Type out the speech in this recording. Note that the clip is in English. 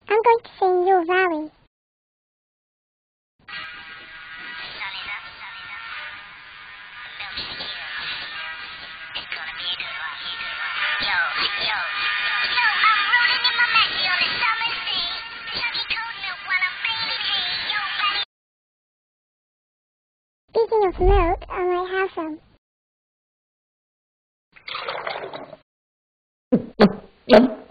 I'm going to sing Your Valley. Speaking of milk, I might have some.